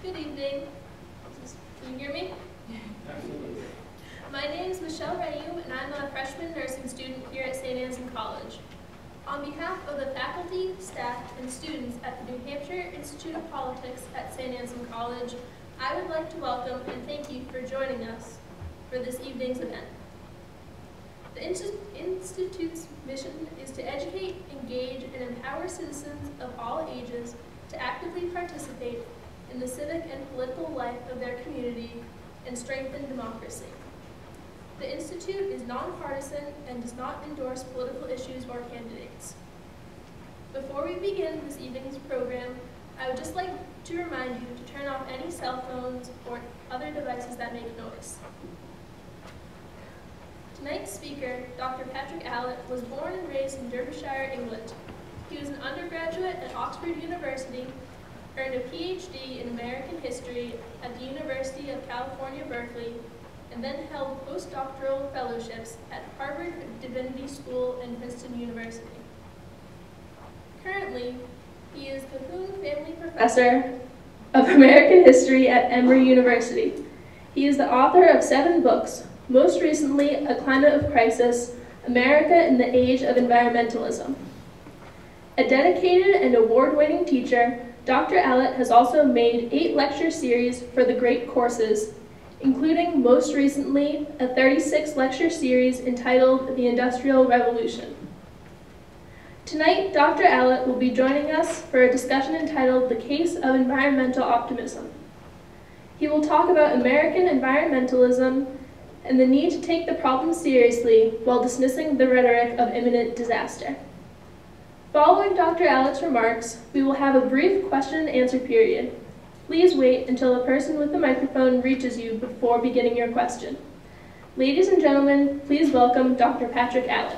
Good evening. Can you hear me? Absolutely. My name is Michelle Reyu, and I'm a freshman nursing student here at St. Anselm College. On behalf of the faculty, staff, and students at the New Hampshire Institute of Politics at St. Anselm College, I would like to welcome and thank you for joining us for this evening's event. The Institute's mission is to educate, engage, and empower citizens of all ages to actively participate in the civic and political life of their community and strengthen democracy. The Institute is nonpartisan and does not endorse political issues or candidates. Before we begin this evening's program, I would just like to remind you to turn off any cell phones or other devices that make noise. Tonight's speaker, Dr. Patrick Allitt, was born and raised in Derbyshire, England. He was an undergraduate at Oxford University, earned a PhD in American history at the University of California, Berkeley, and then held postdoctoral fellowships at Harvard Divinity School and Princeton University. Currently, he is Cahoon Family Professor of American History at Emory University. He is the author of 7 books, most recently A Climate of Crisis, America in the Age of Environmentalism. A dedicated and award-winning teacher, Dr. Allitt has also made 8 lecture series for the Great Courses, including most recently a 36-lecture series entitled The Industrial Revolution. Tonight, Dr. Allitt will be joining us for a discussion entitled The Case of Environmental Optimism. He will talk about American environmentalism and the need to take the problem seriously while dismissing the rhetoric of imminent disaster. Following Dr. Allitt's remarks, we will have a brief question and answer period. Please wait until a person with the microphone reaches you before beginning your question. Ladies and gentlemen, please welcome Dr. Patrick Allitt.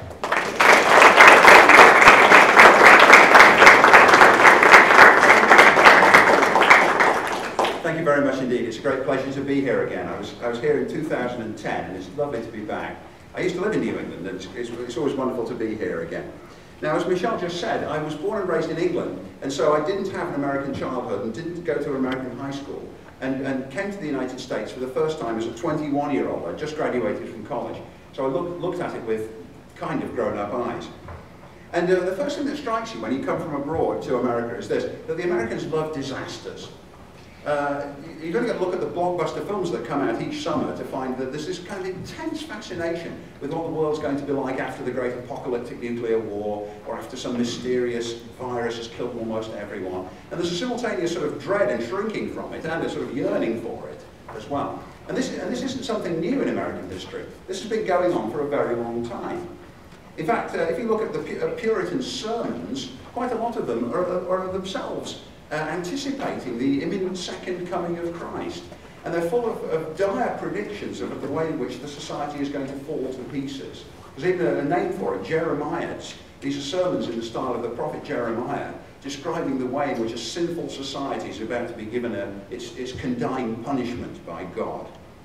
Thank you very much indeed. It's a great pleasure to be here again. I was here in 2010, and it's lovely to be back. I used to live in New England, and it's always wonderful to be here again. Now, as Michelle just said, I was born and raised in England, and so I didn't have an American childhood and didn't go to American high school, and came to the United States for the first time as a 21-year-old. I just graduated from college, so I looked at it with kind of grown-up eyes. And the first thing that strikes you when you come from abroad to America is this, that the Americans love disasters. You've only got to look at the blockbuster films that come out each summer to find that there's this kind of intense fascination with what the world's going to be like after the great apocalyptic nuclear war, or after some mysterious virus has killed almost everyone. And there's a simultaneous sort of dread and shrinking from it, and a sort of yearning for it as well. And this isn't something new in American history. This has been going on for a very long time. In fact, if you look at the Puritan sermons, quite a lot of them are themselves anticipating the imminent second coming of Christ. And they're full of dire predictions of the way in which the society is going to fall to pieces. There's even a name for it, Jeremiads. These are sermons in the style of the prophet Jeremiah, describing the way in which a sinful society is about to be given its condign punishment by God.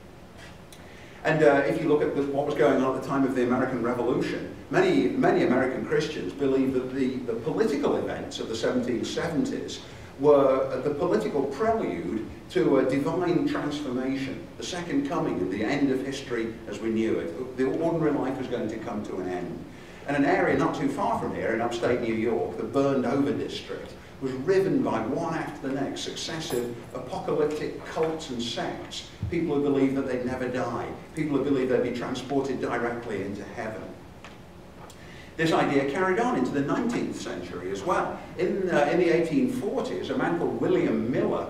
And if you look at what was going on at the time of the American Revolution, many American Christians believe that the political events of the 1770s were the political prelude to a divine transformation, the second coming and the end of history as we knew it. The ordinary life was going to come to an end. And an area not too far from here in upstate New York, the Burned Over district, was riven by one after the next successive apocalyptic cults and sects. People who believed that they'd never die, people who believed they'd be transported directly into heaven. This idea carried on into the 19th century as well. In the 1840s, a man called William Miller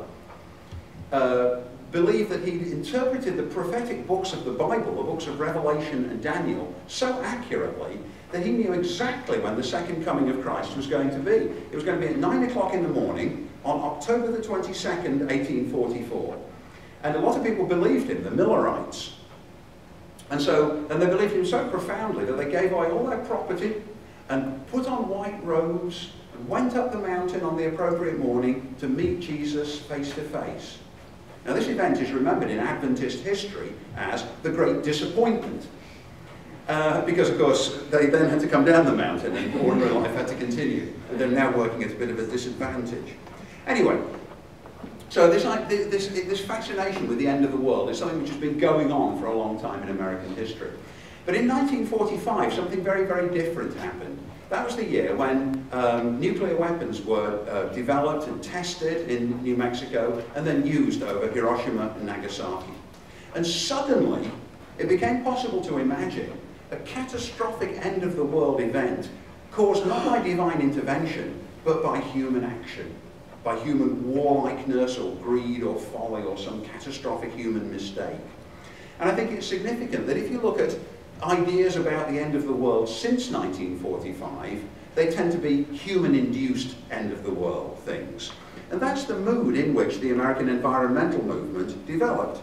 believed that he'd interpreted the prophetic books of the Bible, the books of Revelation and Daniel, so accurately that he knew exactly when the second coming of Christ was going to be. It was going to be at 9 o'clock in the morning on October the 22nd, 1844. And a lot of people believed him, the Millerites. And they believed him so profoundly that they gave away all their property and put on white robes and went up the mountain on the appropriate morning to meet Jesus face to face. Now this event is remembered in Adventist history as the Great Disappointment. Because of course they then had to come down the mountain and ordinary life had to continue. And they're now working at a bit of a disadvantage. Anyway, So this fascination with the end of the world is something which has been going on for a long time in American history. But in 1945, something very, very different happened. That was the year when nuclear weapons were developed and tested in New Mexico and then used over Hiroshima and Nagasaki. And suddenly, it became possible to imagine a catastrophic end-of-the-world event caused not by divine intervention, but by human action, by human warlikeness or greed or folly or some catastrophic human mistake. And I think it's significant that if you look at ideas about the end of the world since 1945, they tend to be human-induced end-of-the-world things. And that's the mood in which the American environmental movement developed.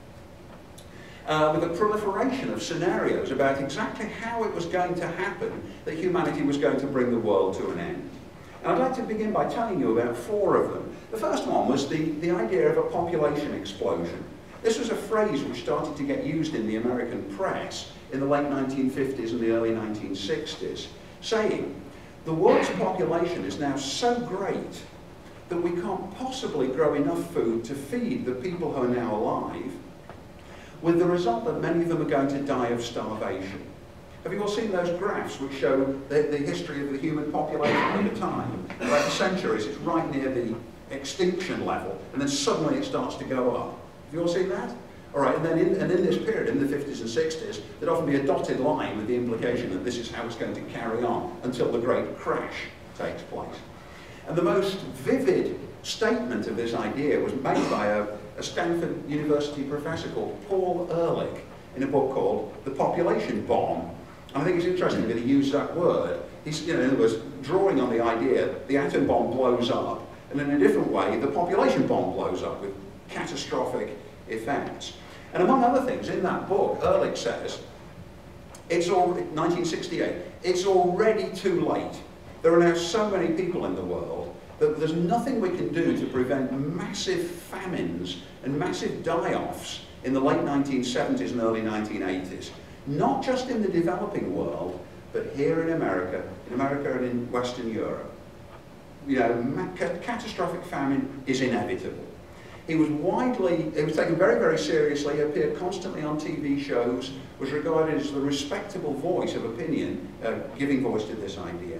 With a proliferation of scenarios about exactly how it was going to happen that humanity was going to bring the world to an end. And I'd like to begin by telling you about 4 of them. The first one was the idea of a population explosion. This was a phrase which started to get used in the American press in the late 1950s and the early 1960s, saying, the world's population is now so great that we can't possibly grow enough food to feed the people who are now alive, with the result that many of them are going to die of starvation. Have you all seen those graphs which show the history of the human population over time? About the centuries, it's right near the extinction level, and then suddenly it starts to go up. Have you all seen that? All right, and then in this period, in the 50s and 60s, there'd often be a dotted line with the implication that this is how it's going to carry on until the great crash takes place. And the most vivid statement of this idea was made by a Stanford University professor called Paul Ehrlich in a book called The Population Bomb. And I think it's interesting that he used that word. He's, in other words, drawing on the idea the atom bomb blows up, and in a different way, the population bomb blows up with catastrophic effects. And among other things, in that book, Ehrlich says, it's already, 1968, it's already too late. There are now so many people in the world that there's nothing we can do to prevent massive famines and massive die-offs in the late 1970s and early 1980s. Not just in the developing world, but here in America and in Western Europe. You know, catastrophic famine is inevitable. He was taken very, very seriously, appeared constantly on TV shows, was regarded as the respectable voice of opinion, giving voice to this idea.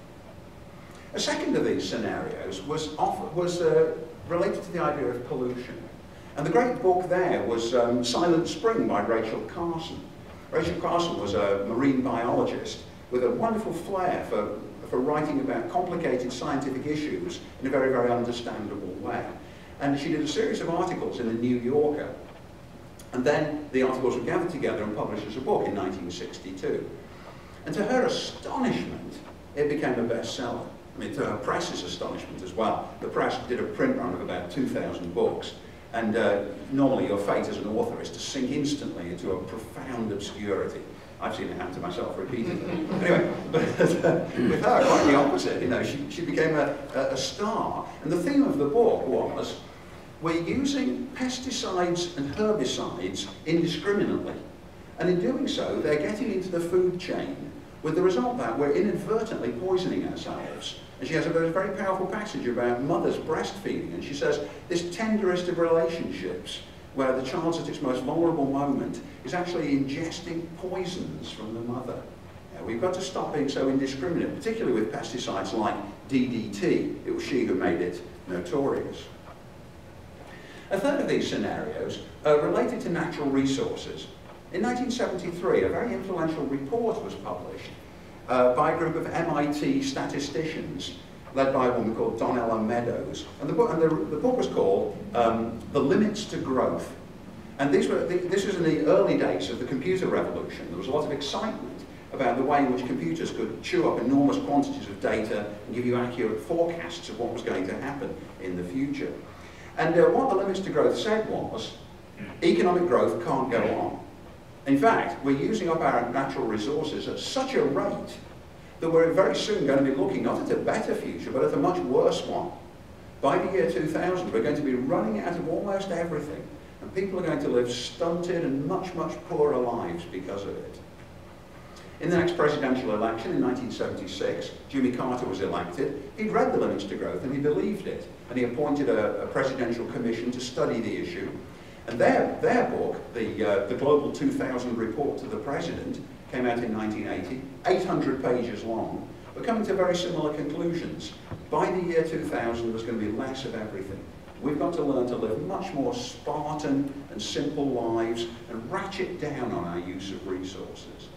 A second of these scenarios was related to the idea of pollution. And the great book there was Silent Spring by Rachel Carson. Rachel Carson was a marine biologist with a wonderful flair for writing about complicated scientific issues in a very, very understandable way. And she did a series of articles in the New Yorker. And then the articles were gathered together and published as a book in 1962. And to her astonishment, it became a bestseller. I mean, to her press's astonishment as well. The press did a print run of about 2,000 books. And normally your fate as an author is to sink instantly into a profound obscurity. I've seen it happen to myself repeatedly. Anyway, but with her, quite the opposite. You know, she became a star. And the theme of the book was, we're using pesticides and herbicides indiscriminately. And in doing so, they're getting into the food chain, with the result that we're inadvertently poisoning ourselves. And she has a very, very powerful passage about mothers breastfeeding, and she says, this tenderest of relationships, where the child's at its most vulnerable moment, is actually ingesting poisons from the mother. Now, we've got to stop being so indiscriminate, particularly with pesticides like DDT. It was she who made it notorious. A third of these scenarios are related to natural resources. In 1973, a very influential report was published by a group of MIT statisticians led by a woman called Donella Meadows. And the book was called The Limits to Growth. And this was in the early days of the computer revolution. There was a lot of excitement about the way in which computers could chew up enormous quantities of data and give you accurate forecasts of what was going to happen in the future. And what The Limits to Growth said was, economic growth can't go on. In fact, we're using up our natural resources at such a rate that we're very soon going to be looking not at a better future, but at a much worse one. By the year 2000, we're going to be running out of almost everything, and people are going to live stunted and much, much poorer lives because of it. In the next presidential election in 1976, Jimmy Carter was elected. He'd read the limits to growth and he believed it. And he appointed a presidential commission to study the issue. And their book, the Global 2000 Report to the President, came out in 1980, 800 pages long, but coming to very similar conclusions. By the year 2000, there's going to be less of everything. We've got to learn to live much more Spartan and simple lives and ratchet down on our use of resources.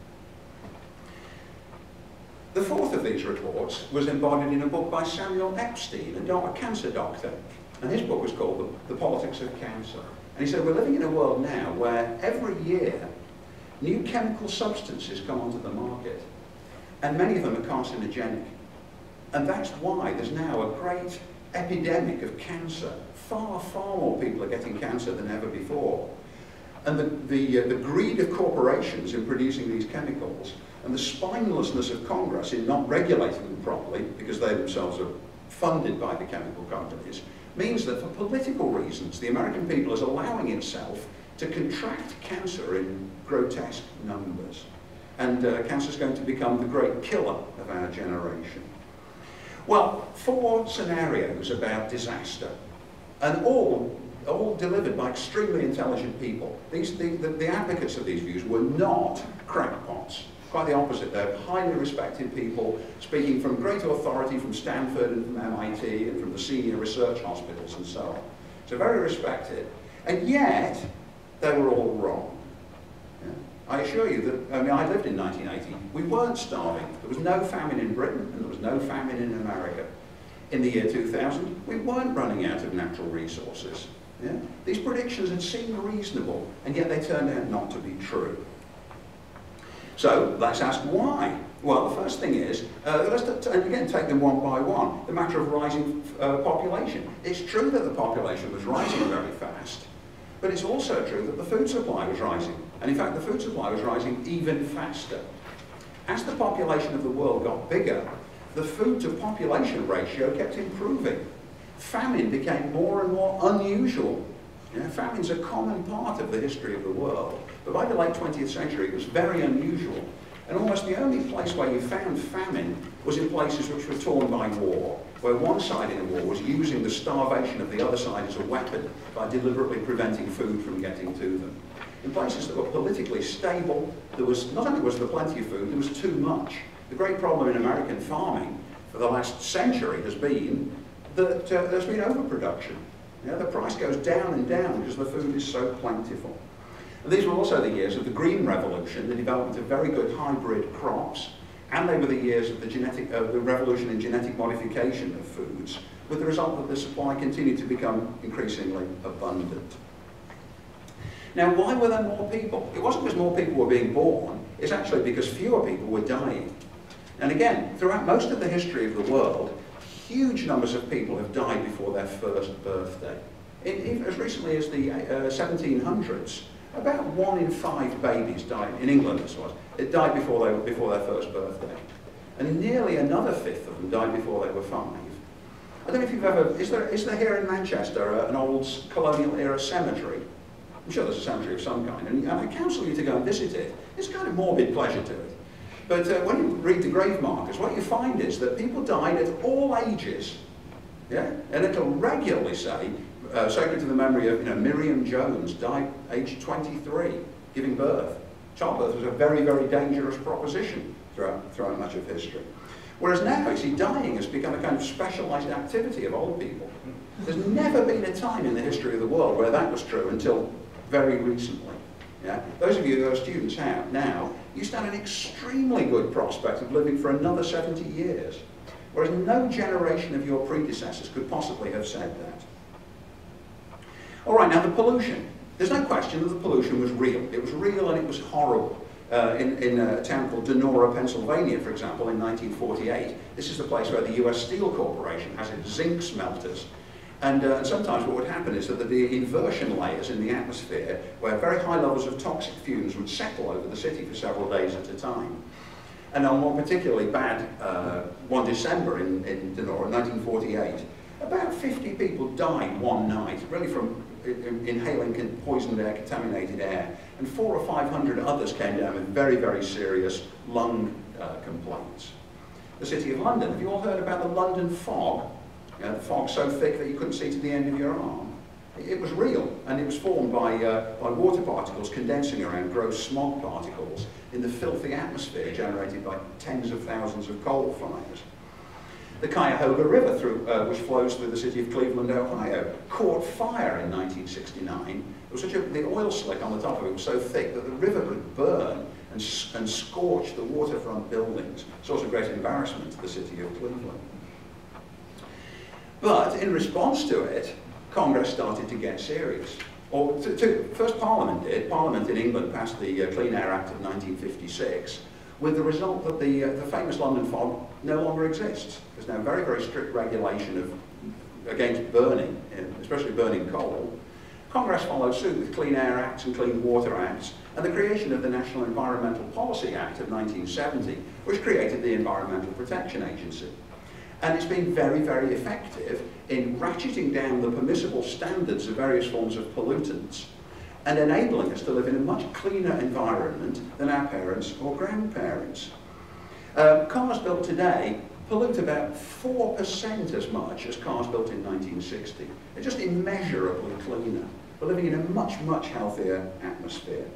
The fourth of these reports was embodied in a book by Samuel Epstein, a cancer doctor. And his book was called The Politics of Cancer. And he said, we're living in a world now where every year new chemical substances come onto the market. And many of them are carcinogenic. And that's why there's now a great epidemic of cancer. Far, far more people are getting cancer than ever before. And the greed of corporations in producing these chemicals and the spinelessness of Congress in not regulating them properly, because they themselves are funded by the chemical companies, means that for political reasons, the American people is allowing itself to contract cancer in grotesque numbers. And cancer is going to become the great killer of our generation. Well, 4 scenarios about disaster, and all delivered by extremely intelligent people. The advocates of these views were not crackpots. Quite the opposite. They're highly respected people, speaking from great authority from Stanford and from MIT and from the senior research hospitals and so on. So very respected. And yet, they were all wrong. Yeah? I assure you that, I mean, I lived in 1980. We weren't starving. There was no famine in Britain, and there was no famine in America. In the year 2000, we weren't running out of natural resources. Yeah? These predictions had seemed reasonable, and yet they turned out not to be true. So let's ask why. Well, the first thing is, and again, take them one by one, the matter of rising population. It's true that the population was rising very fast, but it's also true that the food supply was rising. And in fact, the food supply was rising even faster. As the population of the world got bigger, the food to population ratio kept improving. Famine became more and more unusual. Famine's a common part of the history of the world, but by the late 20th century it was very unusual. And almost the only place where you found famine was in places which were torn by war, where one side in a war was using the starvation of the other side as a weapon by deliberately preventing food from getting to them. In places that were politically stable, there was, not only was there plenty of food, there was too much. The great problem in American farming for the last century has been that there's been overproduction. The price goes down and down because the food is so plentiful. And these were also the years of the Green Revolution, the development of very good hybrid crops, and they were the years of the revolution in genetic modification of foods, with the result that the supply continued to become increasingly abundant. Now, why were there more people? It wasn't because more people were being born, it's actually because fewer people were dying. And again, throughout most of the history of the world, huge numbers of people have died before their first birthday. As recently as the 1700s, about 1 in 5 babies died, in England this was, it died before their first birthday. And nearly another 5th of them died before they were 5. I don't know if you've ever, is there here in Manchester an old colonial era cemetery? I'm sure there's a cemetery of some kind, and I counsel you to go and visit it. It's kind of morbid pleasure to it. But when you read the grave markers, what you find is that people died at all ages. Yeah? And it'll regularly say, sacred to the memory of Miriam Jones, died aged 23, giving birth. Childbirth was a very, very dangerous proposition throughout much of history. Whereas now, you see, dying has become a kind of specialised activity of old people. There's never been a time in the history of the world where that was true until very recently. Yeah? Those of you who are students now, you stand an extremely good prospect of living for another 70 years, whereas no generation of your predecessors could possibly have said that. All right, now the pollution. There's no question that the pollution was real. It was real and it was horrible. In a town called Donora, Pennsylvania, for example, in 1948, this is the place where the US Steel Corporation has its zinc smelters. And sometimes what would happen is that there'd be inversion layers in the atmosphere where very high levels of toxic fumes would settle over the city for several days at a time. And on one particularly bad one December in Donora, 1948, about 50 people died one night, really from inhaling poisoned air, contaminated air, and 400 or 500 others came down with very, very serious lung complaints. The City of London, have you all heard about the London fog? The fog so thick that you couldn't see to the end of your arm. It was real, and it was formed by water particles condensing around gross smog particles in the filthy atmosphere generated by tens of thousands of coal fires. The Cuyahoga River, which flows through the city of Cleveland, Ohio, caught fire in 1969. It was the oil slick on the top of it was so thick that the river could burn and scorch the waterfront buildings. Source of great embarrassment to the city of Cleveland. But in response to it, Congress started to get serious. First Parliament did. Parliament in England passed the Clean Air Act of 1956, with the result that the famous London fog no longer exists. There's now very, very strict regulation against burning, especially burning coal. Congress followed suit with Clean Air Acts and Clean Water Acts, and the creation of the National Environmental Policy Act of 1970, which created the Environmental Protection Agency. And it's been very, very effective in ratcheting down the permissible standards of various forms of pollutants and enabling us to live in a much cleaner environment than our parents or grandparents. Cars built today pollute about 4% as much as cars built in 1960. They're just immeasurably cleaner. We're living in a much, much healthier atmosphere.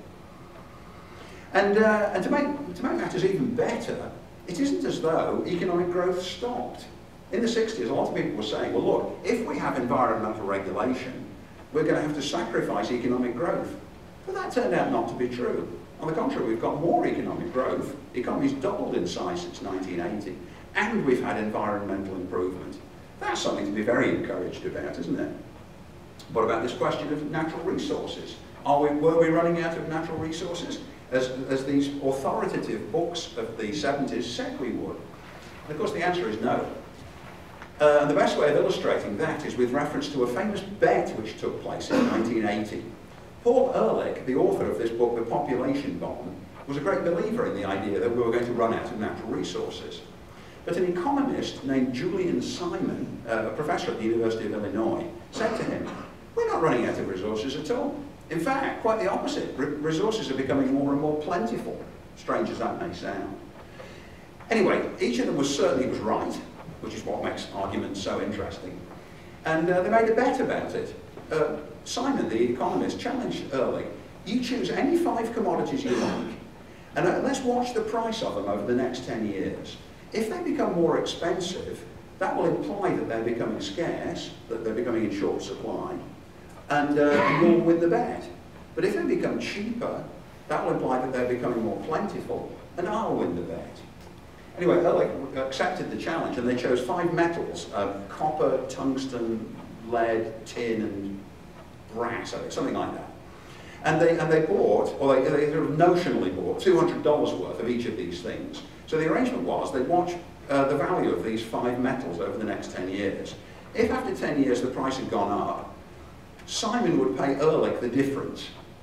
And to make matters even better, it isn't as though economic growth stopped. In the 60s, a lot of people were saying, well, look, if we have environmental regulation, we're going to have to sacrifice economic growth. But that turned out not to be true. On the contrary, we've got more economic growth. The economy's doubled in size since 1980. And we've had environmental improvement. That's something to be very encouraged about, isn't it? What about this question of natural resources? Were we running out of natural resources? As these authoritative books of the 70s said we would. And of course the answer is no. And the best way of illustrating that is with reference to a famous bet which took place in 1980. Paul Ehrlich, the author of this book, The Population Bomb, was a great believer in the idea that we were going to run out of natural resources. But an economist named Julian Simon, a professor at the University of Illinois, said to him, we're not running out of resources at all. In fact, quite the opposite. Resources are becoming more and more plentiful, strange as that may sound. Anyway, each of them certainly was right, which is what makes arguments so interesting. And they made a bet about it. Simon, the economist, challenged Ehrlich, you choose any 5 commodities you like, and let's watch the price of them over the next 10 years. If they become more expensive, that will imply that they're becoming scarce, that they're becoming in short supply, and you'll win the bet. But if they become cheaper, that will imply that they're becoming more plentiful, and I'll win the bet. Anyway, Ehrlich accepted the challenge, and they chose 5 metals, copper, tungsten, lead, tin, and brass, something like that. And they bought, or they sort of notionally bought, $200 worth of each of these things. So the arrangement was they'd watch the value of these 5 metals over the next 10 years. If after 10 years the price had gone up, Simon would pay Ehrlich the difference.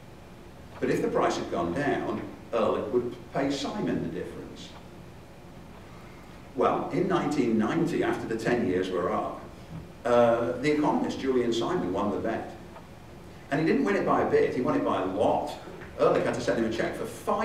But if the price had gone down, Ehrlich would pay Simon the difference. Well, in 1990, after the 10 years were up, the economist Julian Simon won the bet. And he didn't win it by a bit, he won it by a lot. Ehrlich had to send him a check for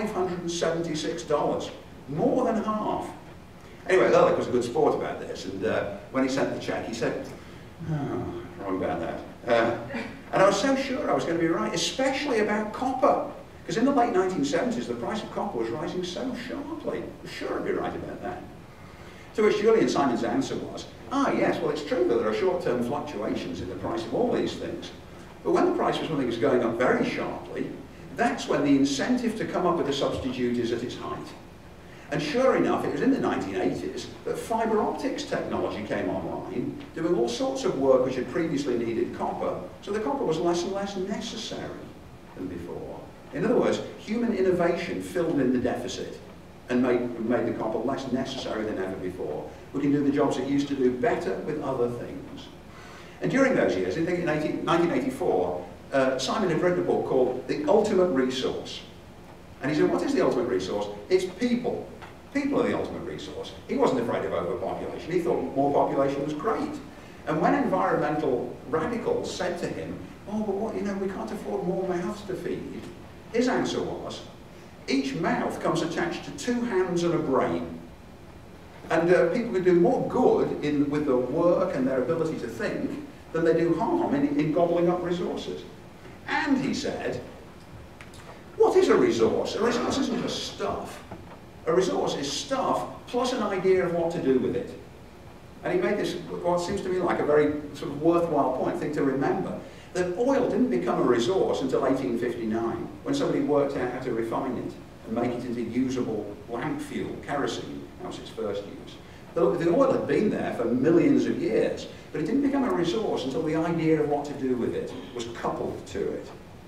$576, more than half. Anyway, Ehrlich was a good sport about this, and when he sent the check, he said, oh, wrong about that. And I was so sure I was going to be right, especially about copper. Because in the late 1970s, the price of copper was rising so sharply. I was sure I'd be right about that. To which Julian Simon's answer was, yes, well, it's true that there are short-term fluctuations in the price of all these things. But when the price of something is going up very sharply, that's when the incentive to come up with a substitute is at its height. And sure enough, it was in the 1980s that fibre optics technology came online, doing all sorts of work which had previously needed copper, so the copper was less and less necessary than before. In other words, human innovation filled in the deficit and made the copper less necessary than ever before. We can do the jobs it used to do better with other things. And during those years, I think in 1984, Simon had written a book called The Ultimate Resource. And he said, what is the ultimate resource? It's people. People are the ultimate resource. He wasn't afraid of overpopulation. He thought more population was great. And when environmental radicals said to him, oh, but what, you know, we can't afford more mouths to feed, his answer was, each mouth comes attached to 2 hands and a brain. And people can do more good with their work and their ability to think than they do harm in gobbling up resources. And he said, what is a resource? A resource isn't just stuff. A resource is stuff plus an idea of what to do with it. And he made this, what seems to me like a very sort of worthwhile thing to remember, that oil didn't become a resource until 1859, when somebody worked out how to refine it and make it into usable lamp fuel, kerosene. That was its first use. The oil had been there for millions of years, but it didn't become a resource until the idea of what to do with it was coupled to it.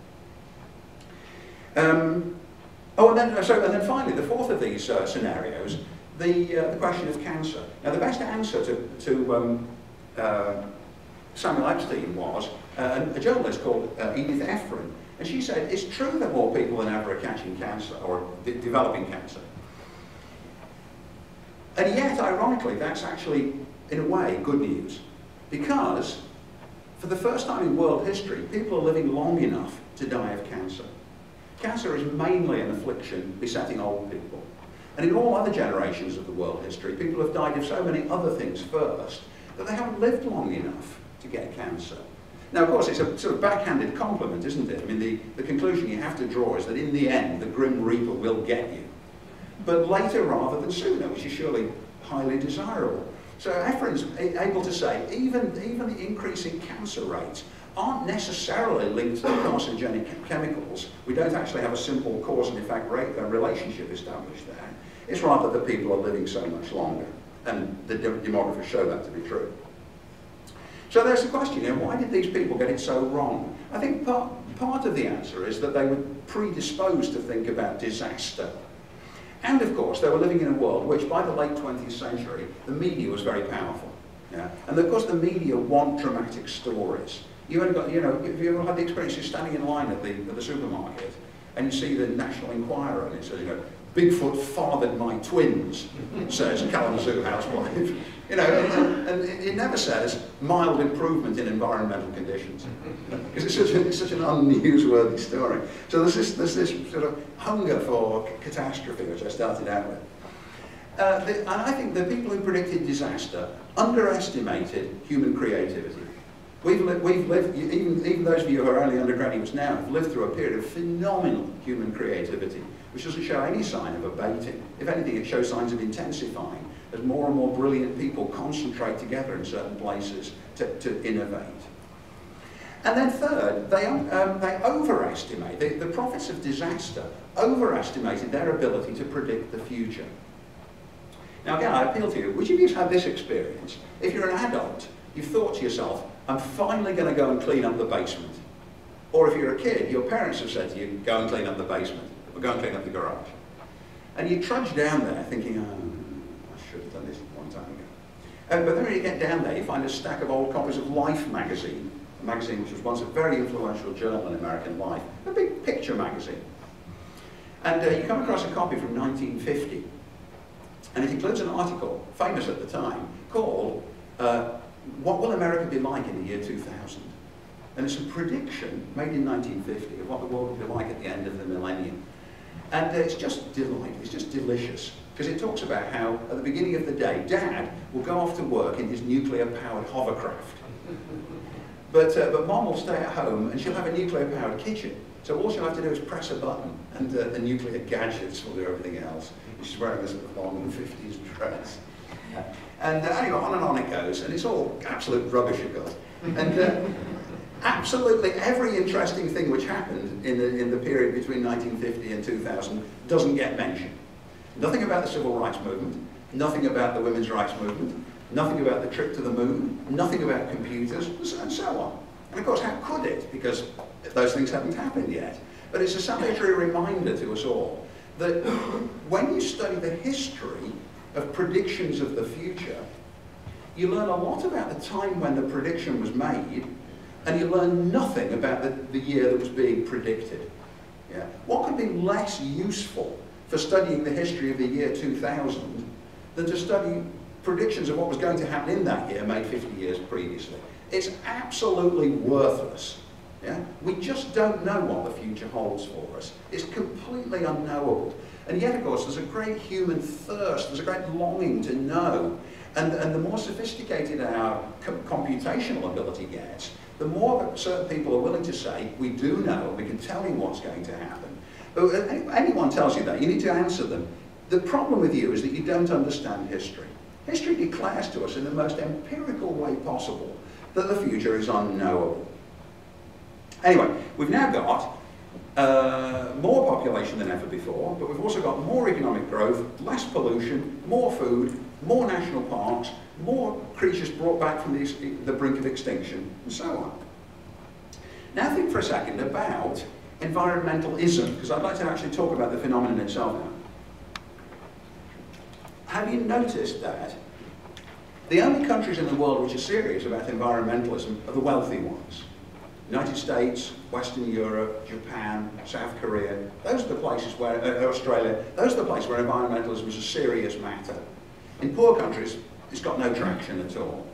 And then finally, the fourth of these scenarios, the question of cancer. Now, the best answer to Samuel Epstein was a journalist called Edith Ephron, and she said, it's true that more people than ever are catching cancer, or developing cancer. And yet, ironically, that's actually, in a way, good news. Because, for the first time in world history, people are living long enough to die of cancer. Cancer is mainly an affliction besetting old people. And in all other generations of the world history, people have died of so many other things first that they haven't lived long enough to get cancer. Now, of course, it's a sort of backhanded compliment, isn't it? I mean, the conclusion you have to draw is that in the end, the Grim Reaper will get you. But later rather than sooner, which is surely highly desirable. So Ephron's able to say, even the increasing cancer rates aren't necessarily linked to the carcinogenic chemicals. We don't actually have a simple cause and effect relationship established there. It's rather that people are living so much longer. And the demographers show that to be true. So there's the question, you know, why did these people get it so wrong? I think part of the answer is that they were predisposed to think about disaster. And of course, they were living in a world which, by the late 20th century, the media was very powerful. Yeah? And of course, the media want dramatic stories. You only got, you know, have you ever had the experience of standing in line at the supermarket and you see the National Enquirer and it says, you know, Bigfoot fathered my twins, says Kalamazoo housewife. You know, and it never says mild improvement in environmental conditions. Because it's such an unnewsworthy story. So there's this sort of hunger for catastrophe, which I started out with. And I think the people who predicted disaster underestimated human creativity. We've lived, even those of you who are only undergraduates now, have lived through a period of phenomenal human creativity, which doesn't show any sign of abating. If anything, it shows signs of intensifying as more and more brilliant people concentrate together in certain places to innovate. And then third, they overestimate, the prophets of disaster overestimated their ability to predict the future. Now again, I appeal to you, which of you has had this experience? If you're an adult, you've thought to yourself, I'm finally going to go and clean up the basement. Or if you're a kid, your parents have said to you, go and clean up the basement, or go and clean up the garage. And you trudge down there thinking, oh, I should have done this a long time ago. But then when you get down there, you find a stack of old copies of Life magazine, a magazine which was once a very influential journal in American life, a big picture magazine. And you come across a copy from 1950, and it includes an article, famous at the time, called What Will America Be Like in the Year 2000? And it's a prediction made in 1950 of what the world will be like at the end of the millennium. And it's just delightful, it's just delicious, because it talks about how at the beginning of the day, Dad will go off to work in his nuclear-powered hovercraft. But Mom will stay at home and she'll have a nuclear-powered kitchen. So all she'll have to do is press a button and the nuclear gadgets will do everything else. She's wearing this long 50s dress. And anyway, on and on it goes, and it's all absolute rubbish, of course. And absolutely every interesting thing which happened in the period between 1950 and 2000 doesn't get mentioned. Nothing about the civil rights movement, nothing about the women's rights movement, nothing about the trip to the moon, nothing about computers, and so on. And of course, how could it? Because those things haven't happened yet. But it's a salutary reminder to us all that when you study the history of predictions of the future, you learn a lot about the time when the prediction was made, and you learn nothing about the year that was being predicted. Yeah? What could be less useful for studying the history of the year 2000 than to study predictions of what was going to happen in that year made 50 years previously. It's absolutely worthless. Yeah? We just don't know what the future holds for us. It's completely unknowable. And yet, of course, there's a great human thirst, there's a great longing to know. And the more sophisticated our computational ability gets, the more that certain people are willing to say, we do know, and we can tell you what's going to happen. But if anyone tells you that, you need to answer them. The problem with you is that you don't understand history. History declares to us in the most empirical way possible that the future is unknowable. Anyway, we've now got more population than ever before, but we've also got more economic growth, less pollution, more food, more national parks, more creatures brought back from the brink of extinction, and so on. Now think for a second about environmentalism, because I'd like to actually talk about the phenomenon itself now. Have you noticed that the only countries in the world which are serious about environmentalism are the wealthy ones? United States, Western Europe, Japan, South Korea, those are the places where, Australia, those are the places where environmentalism is a serious matter. In poor countries, it's got no traction at all.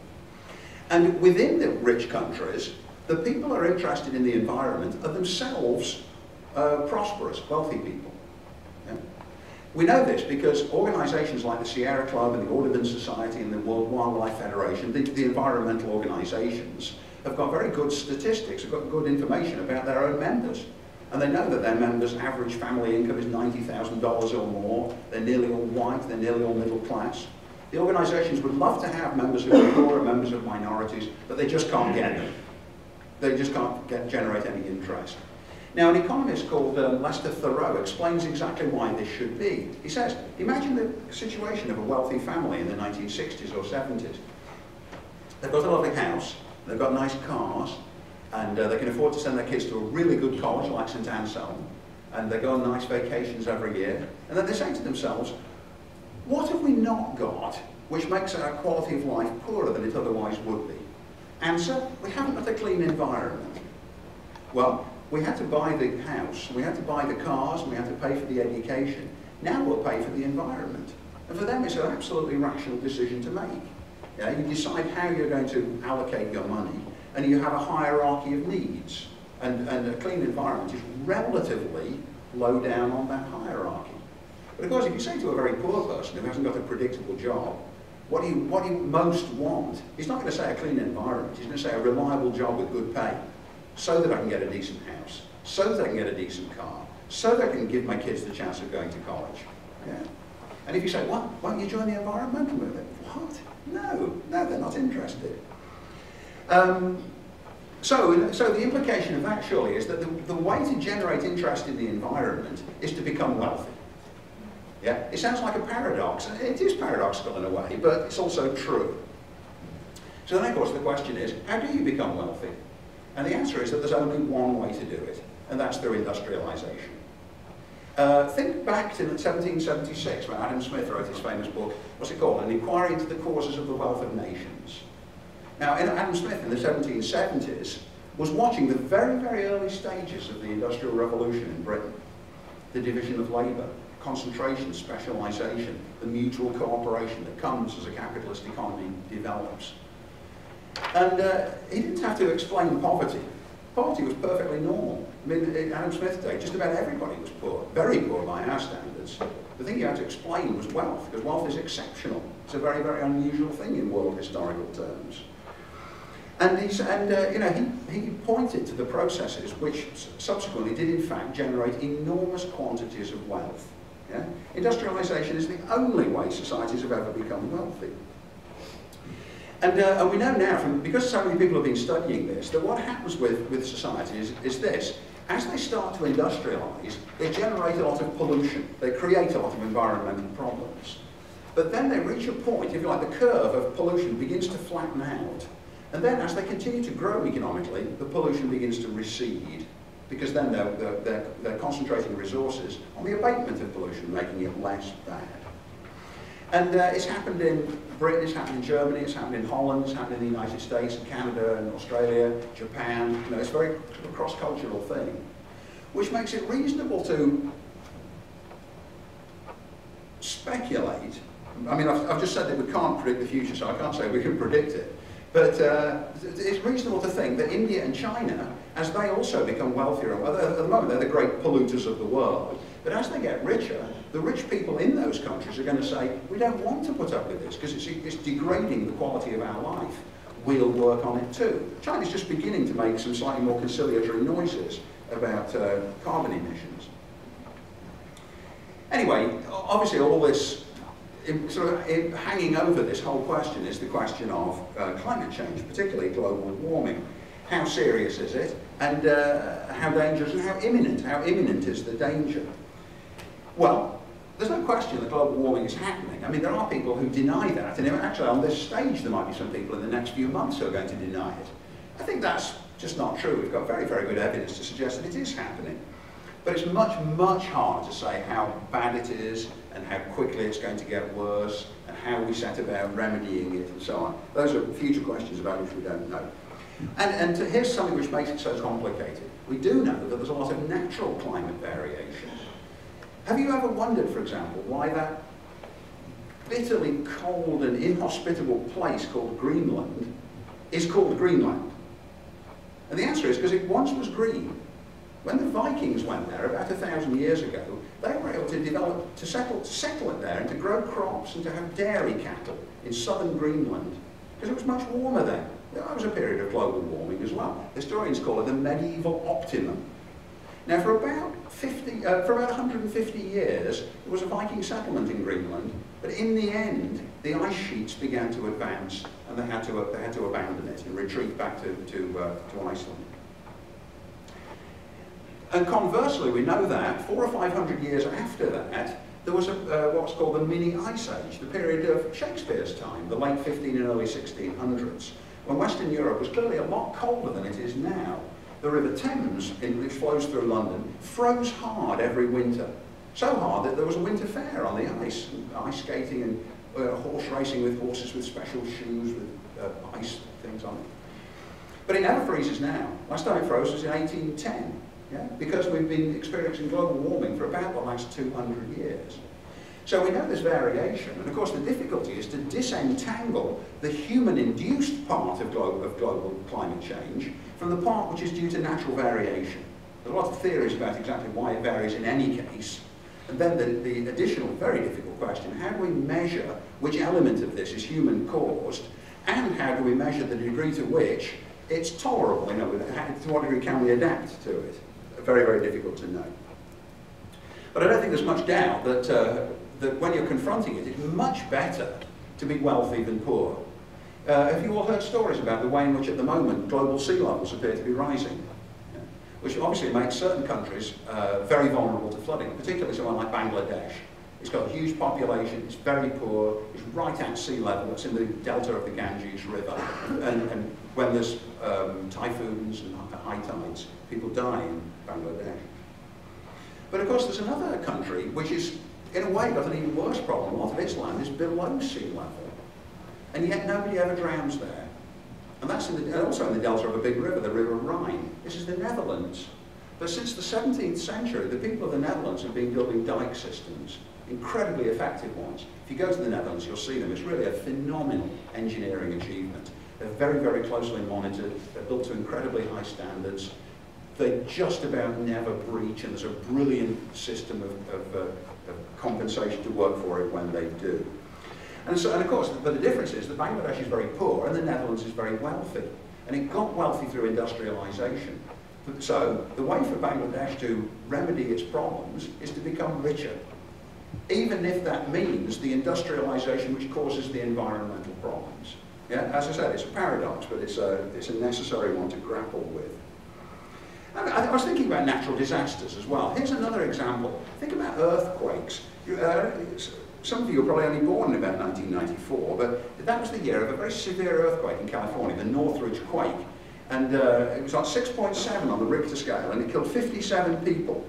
And within the rich countries, the people who are interested in the environment are themselves prosperous, wealthy people. Yeah? We know this because organisations like the Sierra Club and the Audubon Society and the World Wildlife Federation, the environmental organisations, have got very good statistics, have got good information about their own members. And they know that their members' average family income is $90,000 or more. They're nearly all white, they're nearly all middle class. The organisations would love to have members who are poor and members of minorities, but they just can't get them. They just can't generate any interest. Now, an economist called Lester Thoreau explains exactly why this should be. He says, imagine the situation of a wealthy family in the 1960s or 70s. They've got a lovely house, they've got nice cars, and they can afford to send their kids to a really good college like St Anselm, and they go on nice vacations every year, and then they say to themselves, what have we not got which makes our quality of life poorer than it otherwise would be? Answer, we haven't got a clean environment. Well, we had to buy the house, we had to buy the cars, we had to pay for the education. Now we'll pay for the environment. And for them it's an absolutely rational decision to make. Yeah, you decide how you're going to allocate your money, and you have a hierarchy of needs. And a clean environment is relatively low down on that hierarchy. But of course, if you say to a very poor person who hasn't got a predictable job, what do you most want? He's not going to say a clean environment. He's going to say a reliable job with good pay, so that I can get a decent house, so that I can get a decent car, so that I can give my kids the chance of going to college. Yeah? And if you say, well, why don't you join the environmental movement? What? No, they're not interested. So the implication of that surely is that the way to generate interest in the environment is to become wealthy. Yeah? It sounds like a paradox, and it is paradoxical in a way, but it's also true. So then of course the question is, how do you become wealthy? And the answer is that there's only one way to do it, and that's through industrialization. Think back to 1776 when Adam Smith wrote his famous book, what's it called? An Inquiry into the Causes of the Wealth of Nations. Now, Adam Smith in the 1770s was watching the very, very early stages of the Industrial Revolution in Britain. The division of labour, concentration, specialisation, the mutual cooperation that comes as a capitalist economy develops. And he didn't have to explain poverty. Poverty was perfectly normal. I mean, in Adam Smith's day, just about everybody was poor, very poor by our standards. The thing you had to explain was wealth, because wealth is exceptional. It's a very, very unusual thing in world historical terms. And he pointed to the processes which subsequently did in fact generate enormous quantities of wealth. Yeah? Industrialisation is the only way societies have ever become wealthy. And we know now, because so many people have been studying this, that what happens with society is this. As they start to industrialise, they generate a lot of pollution. They create a lot of environmental problems. But then they reach a point, if you like, the curve of pollution begins to flatten out. And then as they continue to grow economically, the pollution begins to recede, because then they're concentrating resources on the abatement of pollution, making it less bad. And it's happened in Britain, it's happened in Germany, it's happened in Holland, it's happened in the United States, and Canada, and Australia, Japan. You know, it's a very cross-cultural thing, which makes it reasonable to speculate I mean, I've just said that we can't predict the future, so I can't say we can predict it. But it's reasonable to think that India and China, as they also become wealthier, well, at the moment they're the great polluters of the world, but as they get richer, the rich people in those countries are going to say, we don't want to put up with this because it's degrading the quality of our life. We'll work on it too. China's just beginning to make some slightly more conciliatory noises about carbon emissions. Anyway, obviously all this, hanging over this whole question is the question of climate change, particularly global warming. How serious is it, and how dangerous and how imminent is the danger? Well, there's no question that global warming is happening. I mean, there are people who deny that, and actually on this stage there might be some people in the next few months who are going to deny it. I think that's just not true. We've got very, very good evidence to suggest that it is happening. But it's much, much harder to say how bad it is and how quickly it's going to get worse and how we set about remedying it and so on. Those are future questions about which we don't know. And here's something which makes it so complicated. We do know that there's a lot of natural climate variation. Have you ever wondered, for example, why that bitterly cold and inhospitable place called Greenland is called Greenland? And the answer is because it once was green. When the Vikings went there about 1,000 years ago, they were able to settle it there and to grow crops and to have dairy cattle in southern Greenland because it was much warmer then. That was a period of global warming as well. Historians call it the medieval optimum. Now, for about 150 years, there was a Viking settlement in Greenland, but in the end, the ice sheets began to advance, and they had to abandon it and retreat back to Iceland. And conversely, we know that 400 or 500 years after that, there was what's called the mini ice age, the period of Shakespeare's time, the late 15 and early 1600s, when Western Europe was clearly a lot colder than it is now. The River Thames, which flows through London, froze hard every winter. So hard that there was a winter fair on the ice, and ice skating and horse racing with horses with special shoes with ice things on it. But it never freezes now. Last time it froze was in 1810, yeah? Because we've been experiencing global warming for about the last 200 years. So we know there's variation, and of course the difficulty is to disentangle the human-induced part of global climate change from the part which is due to natural variation. There's a lot of theories about exactly why it varies in any case, and then the additional very difficult question, how do we measure which element of this is human-caused, and how do we measure the degree to which it's tolerable, you know, to what degree can we adapt to it? Very, very difficult to know. But I don't think there's much doubt that that when you're confronting it, it's much better to be wealthy than poor. Have you all heard stories about the way in which at the moment global sea levels appear to be rising? Yeah. Which obviously makes certain countries very vulnerable to flooding, particularly someone like Bangladesh. It's got a huge population, it's very poor, it's right at sea level, it's in the delta of the Ganges River, and when there's typhoons and high tides, people die in Bangladesh. But of course there's another country which is in a way got an even worse problem. A lot of its land is below sea level, and yet nobody ever drowns there. And that's also in the delta of a big river, the River Rhine. This is the Netherlands. But since the 17th century, the people of the Netherlands have been building dike systems, incredibly effective ones. If you go to the Netherlands, you'll see them. It's really a phenomenal engineering achievement. They're very, very closely monitored. They're built to incredibly high standards. They just about never breach, and there's a brilliant system of compensation to work for it when they do. And of course, but the difference is that Bangladesh is very poor and the Netherlands is very wealthy. And it got wealthy through industrialization. So the way for Bangladesh to remedy its problems is to become richer, even if that means the industrialization which causes the environmental problems. Yeah? As I said, it's a paradox, but it's a necessary one to grapple with. I was thinking about natural disasters as well. Here's another example. Think about earthquakes. Some of you were probably only born in about 1994, but that was the year of a very severe earthquake in California, the Northridge quake. And it was like 6.7 on the Richter scale, and it killed 57 people.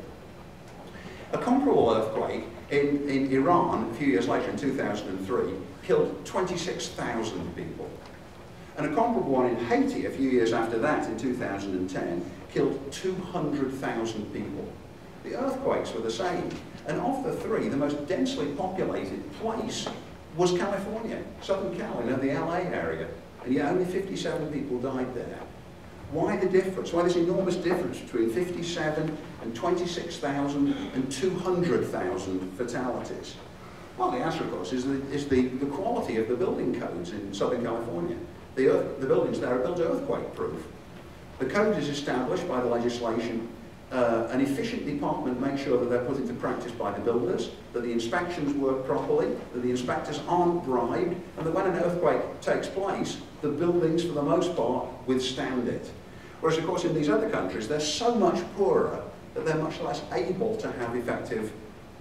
A comparable earthquake in Iran a few years later, in 2003, killed 26,000 people. And a comparable one in Haiti a few years after that, in 2010, killed 200,000 people. The earthquakes were the same. And of the three, the most densely populated place was California, Southern Cal, in the LA area, and yet only 57 people died there. Why the difference? Why this enormous difference between 57 and 26,000 and 200,000 fatalities? Well, the answer, of course, is the quality of the building codes in Southern California. The buildings there are built earthquake-proof. The code is established by the legislation. An efficient department makes sure that they're put into practice by the builders, that the inspections work properly, that the inspectors aren't bribed, and that when an earthquake takes place, the buildings, for the most part, withstand it. Whereas, of course, in these other countries, they're so much poorer that they're much less able to have effective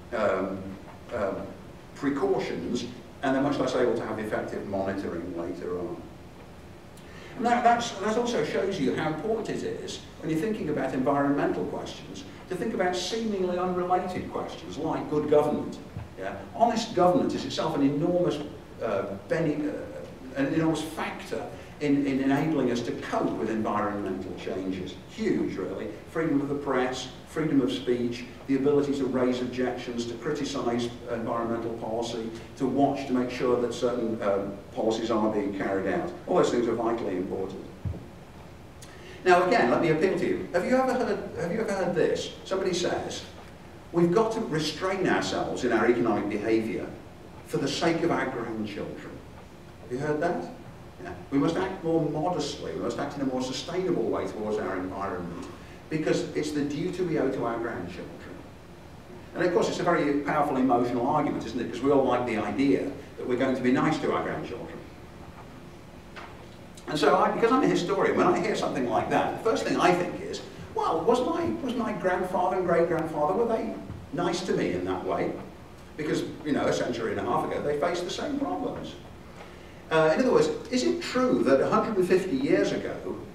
precautions, and they're much less able to have effective monitoring later on. And that also shows you how important it is, when you're thinking about environmental questions, to think about seemingly unrelated questions like good government. Yeah? Honest government is itself an enormous factor in enabling us to cope with environmental changes. Huge, really. Freedom of the press, freedom of speech, the ability to raise objections, to criticise environmental policy, to watch to make sure that certain policies are being carried out. All those things are vitally important. Now again, let me appeal to you. Have you ever heard this? Somebody says, we've got to restrain ourselves in our economic behaviour for the sake of our grandchildren. Have you heard that? Yeah. We must act more modestly, we must act in a more sustainable way towards our environment, because it's the duty we owe to our grandchildren. And of course it's a very powerful emotional argument, isn't it? Because we all like the idea that we're going to be nice to our grandchildren. And so, because I'm a historian, when I hear something like that, the first thing I think is, well, was my grandfather and great-grandfather, were they nice to me in that way? Because, you know, a century and a half ago, they faced the same problems. In other words, is it true that 150 years ago,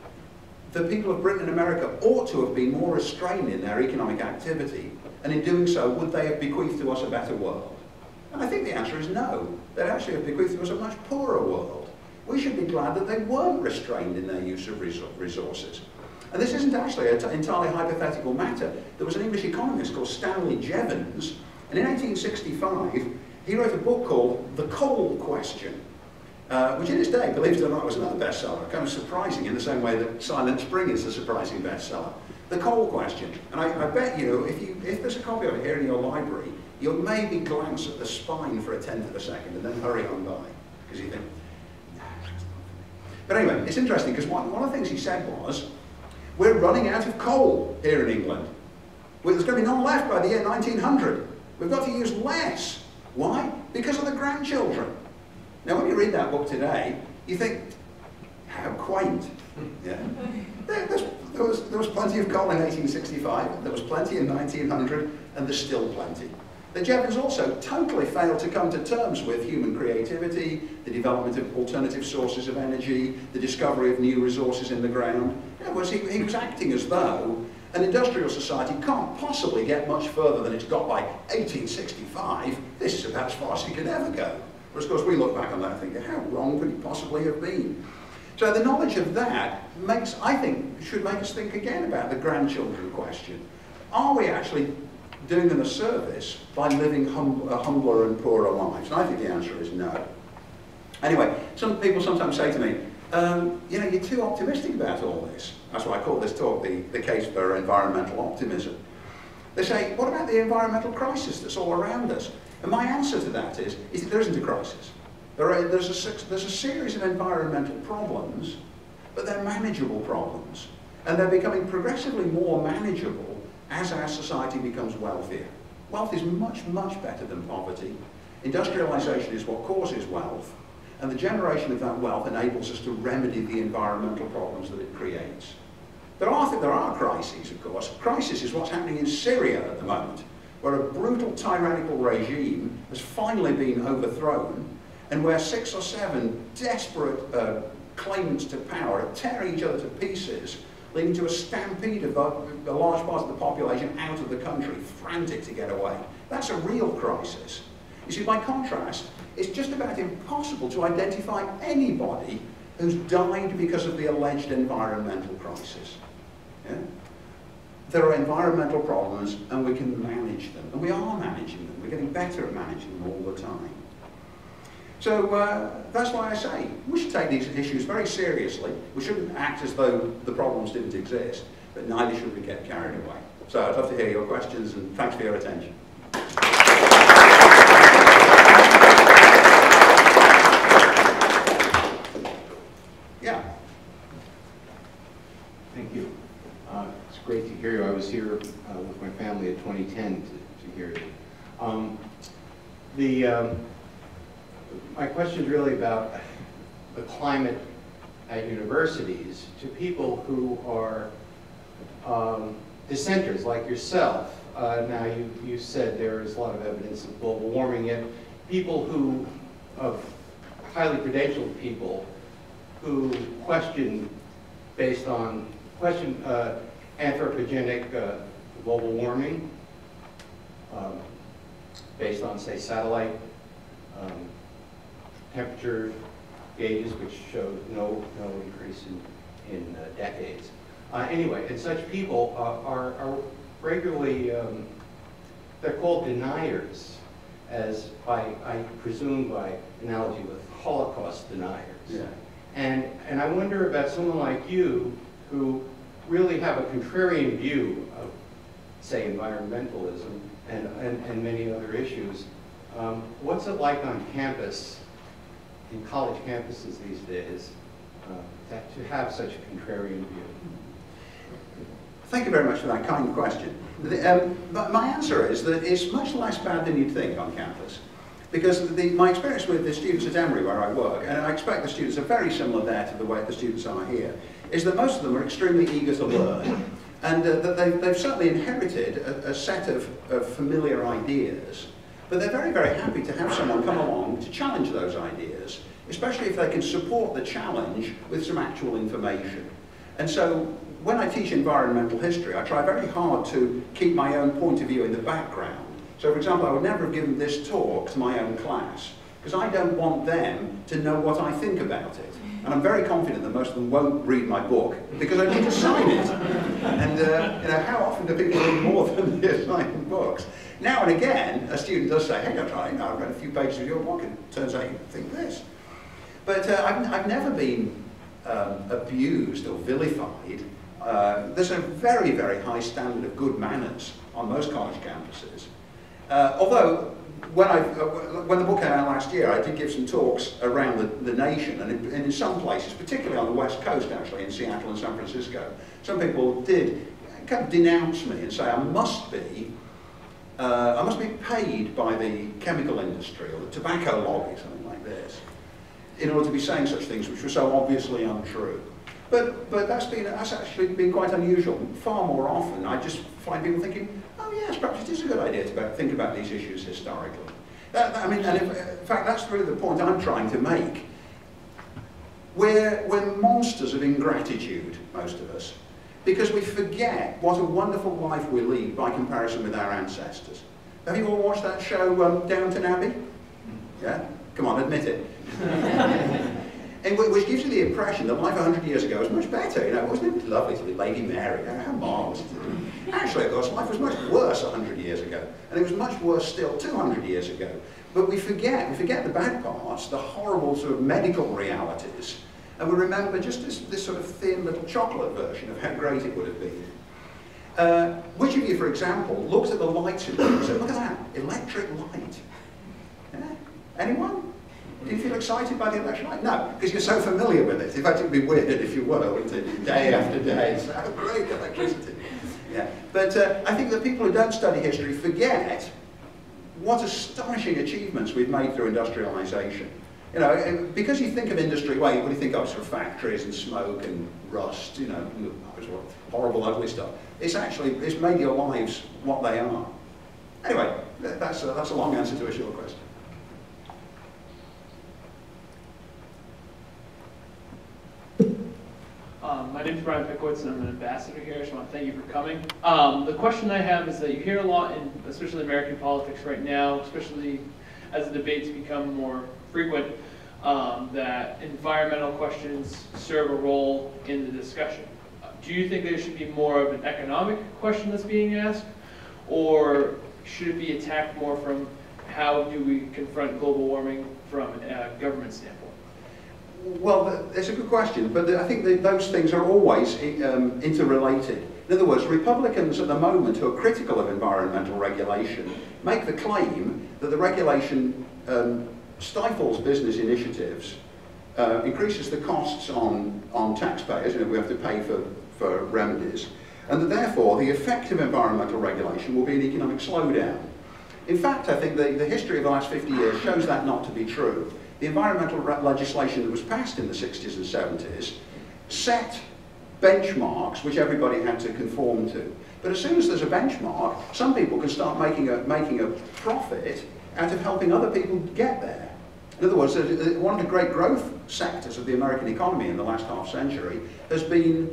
the people of Britain and America ought to have been more restrained in their economic activity, and in doing so, would they have bequeathed to us a better world? And I think the answer is no. They'd actually have bequeathed to us a much poorer world. We should be glad that they weren't restrained in their use of resources. And this isn't actually an entirely hypothetical matter. There was an English economist called Stanley Jevons, and in 1865, he wrote a book called The Coal Question, which in its day, believe it or not, was another bestseller, kind of surprising in the same way that Silent Spring is a surprising bestseller. The Coal Question. And I bet you, if there's a copy of it here in your library, you'll maybe glance at the spine for a tenth of a second and then hurry on by, because you think, nah, that's not for me. But anyway, it's interesting, because one of the things he said was, we're running out of coal here in England. There's going to be none left by the year 1900. We've got to use less. Why? Because of the grandchildren. Now, when you read that book today, you think, how quaint. Yeah. There was plenty of coal in 1865, there was plenty in 1900, and there's still plenty. The Jevons also totally failed to come to terms with human creativity, the development of alternative sources of energy, the discovery of new resources in the ground. In other words, he was acting as though an industrial society can't possibly get much further than it's got by 1865. This is about as far as it can ever go. Whereas, of course, we look back on that and think, how wrong could it possibly have been? So the knowledge of that should make us think again about the grandchildren question. Are we actually doing them a service by living humbler and poorer lives? And I think the answer is no. Anyway, some people sometimes say to me, you know, you're too optimistic about all this. That's why I call this talk the case for environmental optimism. They say, what about the environmental crisis that's all around us? And my answer to that is that there isn't a crisis. There's a series of environmental problems, but they're manageable problems. And they're becoming progressively more manageable as our society becomes wealthier. Wealth is much, much better than poverty. Industrialization is what causes wealth, and the generation of that wealth enables us to remedy the environmental problems that it creates. There are crises, of course. Crisis is what's happening in Syria at the moment, where a brutal tyrannical regime has finally been overthrown, and where 6 or 7 desperate claimants to power are tearing each other to pieces, leading to a stampede of a large part of the population out of the country, frantic to get away. That's a real crisis. You see, by contrast, it's just about impossible to identify anybody who's died because of the alleged environmental crisis. Yeah? There are environmental problems, and we can manage them. And we are managing them. We're getting better at managing them all the time. So that's why I say we should take these issues very seriously. We shouldn't act as though the problems didn't exist, but neither should we get carried away. So I'd love to hear your questions, and thanks for your attention. Yeah. Thank you. It's great to hear you. I was here with my family in 2010 to hear you. My question is really about the climate at universities to people who are dissenters like yourself. Now you said there is a lot of evidence of global warming, yet people of highly credentialed people who question anthropogenic global warming based on, say, satellite temperature gauges, which showed no increase in decades. Anyway, and such people are regularly, they're called deniers, as I presume by analogy with Holocaust deniers. Yeah. And I wonder about someone like you who really have a contrarian view of, say, environmentalism and many other issues. What's it like on campus, in college campuses these days, to have such a contrarian view? Thank you very much for that kind question. But my answer is that it's much less bad than you'd think on campus. Because my experience with the students at Emory, where I work, and I expect the students are very similar there to the way the students are here, is that most of them are extremely eager to learn. And that they've certainly inherited a set of familiar ideas. But they're very, very happy to have someone come along to challenge those ideas, especially if they can support the challenge with some actual information. And so when I teach environmental history, I try very hard to keep my own point of view in the background. So, for example, I would never have given this talk to my own class, because I don't want them to know what I think about it. And I'm very confident that most of them won't read my book, because I need to sign it. And you know, how often do people read more than the assigned books? Now and again, a student does say, hey, I've read a few pages of your book, and it turns out you think this. But I've never been abused or vilified. There's a very, very high standard of good manners on most college campuses. Although, when the book came out last year, I did give some talks around the nation, and in some places, particularly on the West Coast, actually, in Seattle and San Francisco, some people did kind of denounce me and say I must be paid by the chemical industry or the tobacco lobby, something like this, in order to be saying such things which were so obviously untrue. But that's actually been quite unusual. Far more often, I just find people thinking, oh yes, perhaps it is a good idea to think about these issues historically. I mean, and in fact, that's really the point I'm trying to make. We're monsters of ingratitude, most of us, because we forget what a wonderful life we lead by comparison with our ancestors. Have you all watched that show, Downton Abbey? Yeah? Come on, admit it. And which gives you the impression that life 100 years ago was much better. You know, wasn't it lovely to be Lady Mary? How marvellous. Actually, of course, life was much worse 100 years ago, and it was much worse still 200 years ago. But we forget the bad parts, the horrible sort of medical realities, and we remember just this sort of thin little chocolate version of how great it would have been. Which of you, for example, looked at the lights in there and said, look at that, electric light? Yeah? Anyone? Do you feel excited by the electric light? No, because you're so familiar with it. In fact, it would be weird if you were, wouldn't it? Day after day. So, oh, great electricity. Yeah. But I think that people who don't study history forget what astonishing achievements we've made through industrialization. You know, because you think of industry, well, what do you think of? Sort of factories and smoke and rust, you know, horrible, ugly stuff. It's made your lives what they are. Anyway, that's a long answer to a short question. My name is Brian Pickowitz, and I'm an ambassador here. I just want to thank you for coming. The question I have is that you hear a lot in, especially American politics right now, especially as the debates become more frequent, that environmental questions serve a role in the discussion. Do you think there should be more of an economic question that's being asked, or should it be attacked more from how do we confront global warming from a government standpoint? Well, it's a good question, but I think that those things are always interrelated. In other words, Republicans at the moment who are critical of environmental regulation make the claim that the regulation stifles business initiatives, increases the costs on taxpayers, we have to pay for remedies, and that therefore the effect of environmental regulation will be an economic slowdown. In fact, I think the history of the last 50 years shows that not to be true. The environmental legislation that was passed in the 60s and 70s set benchmarks which everybody had to conform to. But as soon as there's a benchmark, some people can start making a profit out of helping other people get there. In other words, one of the great growth sectors of the American economy in the last half century has been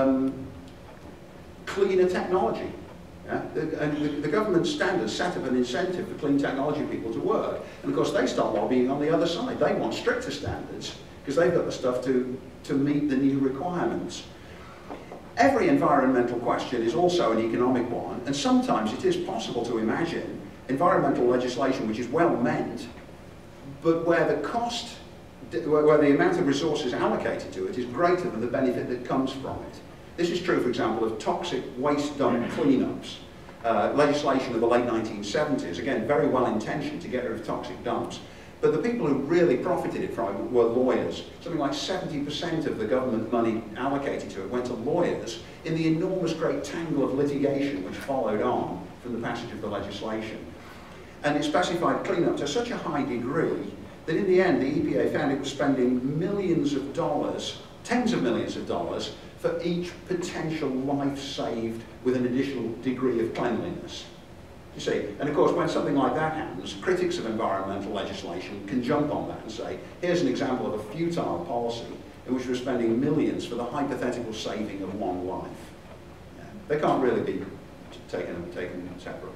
cleaner technology. Yeah? And the government standards set up an incentive for clean technology people to work. And of course they start lobbying on the other side. They want stricter standards because they've got the stuff to meet the new requirements. Every environmental question is also an economic one, and sometimes it is possible to imagine environmental legislation which is well meant, but where the amount of resources allocated to it is greater than the benefit that comes from it. This is true, for example, of toxic waste dump cleanups. Legislation of the late 1970s, again, very well intentioned to get rid of toxic dumps. But the people who really profited from it were lawyers. Something like 70% of the government money allocated to it went to lawyers in the enormous great tangle of litigation which followed on from the passage of the legislation. And it specified cleanup to such a high degree that in the end the EPA found it was spending millions of dollars, tens of millions of dollars, for each potential life saved with an additional degree of cleanliness. You see, and of course when something like that happens, critics of environmental legislation can jump on that and say, here's an example of a futile policy in which we're spending millions for the hypothetical saving of one life. Yeah. They can't really be taken separately.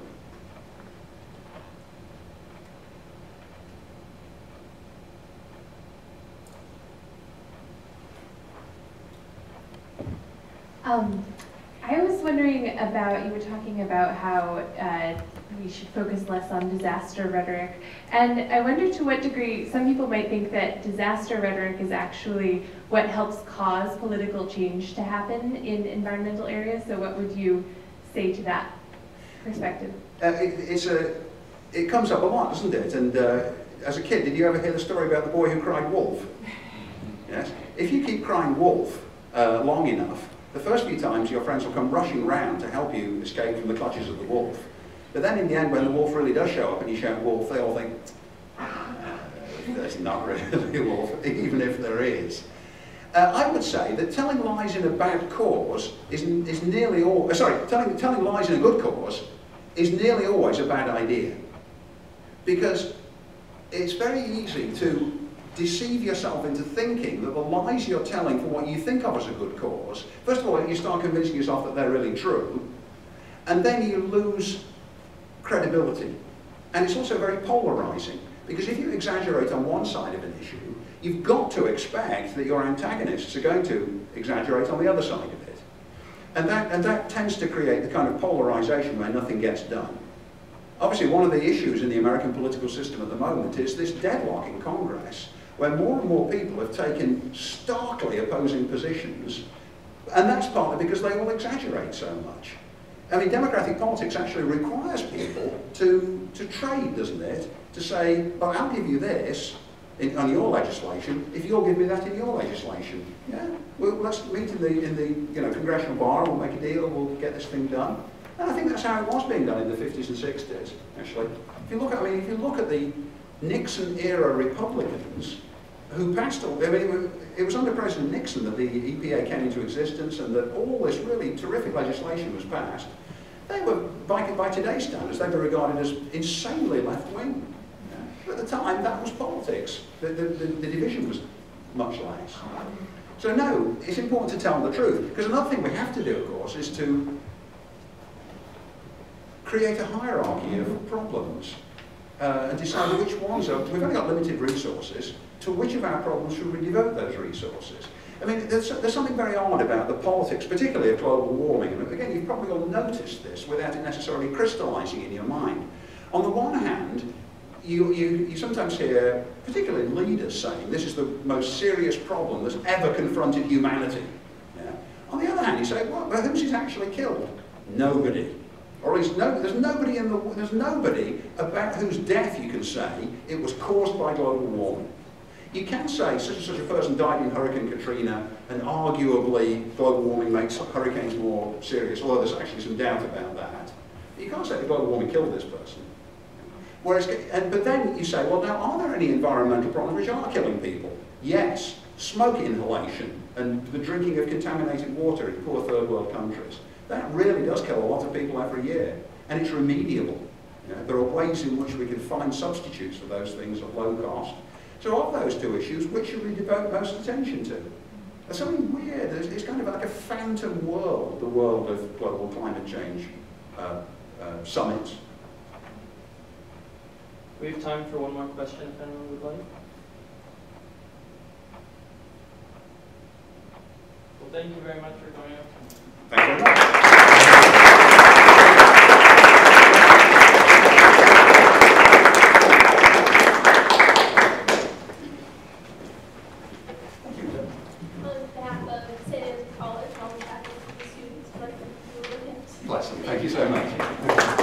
I was wondering about, you were talking about how we should focus less on disaster rhetoric, and I wonder to what degree some people might think that disaster rhetoric is actually what helps cause political change to happen in environmental areas. So what would you say to that perspective? It comes up a lot, doesn't it? And as a kid, did you ever hear the story about the boy who cried wolf? Yes? If you keep crying wolf long enough, the first few times your friends will come rushing round to help you escape from the clutches of the wolf. But then in the end, when the wolf really does show up and you shout wolf, they all think, there's not really a wolf, even if there is. I would say that telling lies in a bad cause is nearly always, telling lies in a good cause is nearly always a bad idea. Because it's very easy to deceive yourself into thinking that the lies you're telling for what you think of as a good cause, first of all, you start convincing yourself that they're really true, and then you lose credibility. And it's also very polarizing, because if you exaggerate on one side of an issue, you've got to expect that your antagonists are going to exaggerate on the other side of it. And that tends to create the kind of polarization where nothing gets done. Obviously, one of the issues in the American political system at the moment is this deadlock in Congress, where more and more people have taken starkly opposing positions, and that's partly because they all exaggerate so much. I mean, democratic politics actually requires people to trade, doesn't it? To say, well, I'll give you this on your legislation if you'll give me that in your legislation. Yeah, well, let's meet in the congressional bar, we'll make a deal, we'll get this thing done. And I think that's how it was being done in the 50s and 60s, actually. If you look at the Nixon-era Republicans who passed all, it was under President Nixon that the EPA came into existence and that all this really terrific legislation was passed. They were, by today's standards, they were regarded as insanely left-wing. Yeah. But at the time, that was politics. The division was much less. So no, it's important to tell the truth. Because another thing we have to do, of course, is to create a hierarchy of problems and decide which ones are, we've only got limited resources, to which of our problems should we devote those resources? I mean, there's something very odd about the politics, particularly of global warming. And again, you've probably all noticed this without it necessarily crystallizing in your mind. On the one hand, you sometimes hear, particularly leaders, saying this is the most serious problem that's ever confronted humanity. Yeah? On the other hand, you say, well, who's it actually killed? Nobody. Or at least there's nobody about whose death you can say it was caused by global warming. You can say such and such a person died in Hurricane Katrina, and arguably global warming makes hurricanes more serious, although there's actually some doubt about that. You can't say that global warming killed this person. Whereas, but then you say, well, now, are there any environmental problems which are killing people? Yes, smoke inhalation and the drinking of contaminated water in poor third world countries. That really does kill a lot of people every year, and it's remediable. You know, there are ways in which we can find substitutes for those things at low cost. So of those two issues, which should we devote most attention to? There's something weird. It's kind of like a phantom world, the world of global climate change summits. We have time for one more question if anyone would like. Well, thank you very much for coming up. Thank you very much. On behalf of St. Anne's College, all the faculty, the students, but Bless them. Thank you so much.